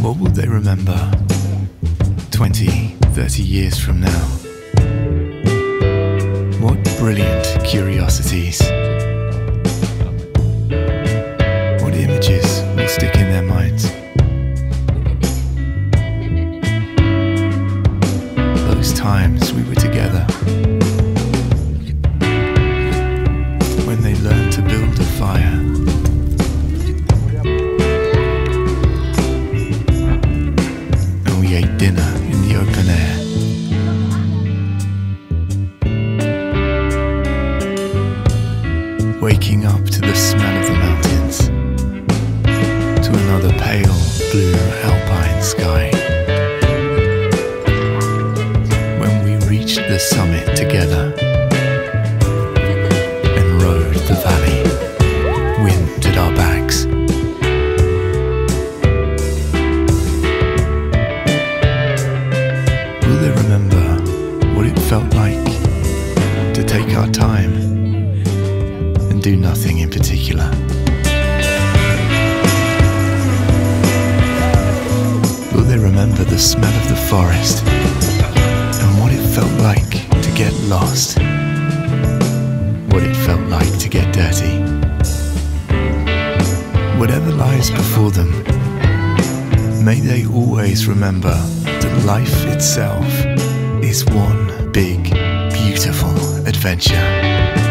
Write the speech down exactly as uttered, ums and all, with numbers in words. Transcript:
What will they remember twenty, thirty years from now? What brilliant curiosities. What images will stick in their minds? Those times we were together, when they learned to build a fire, and we ate dinner in the open air. Waking up to the smell of the mountains, to another pale blue alpine sky. When we reached the summit together and rode the valley, wind at our backs. Will they remember what it felt like to take our time and do nothing in particular? Will they remember the smell of the forest and what it felt like to get lost? What it felt like to get dirty? Whatever lies before them, may they always remember that life itself is one big, beautiful adventure.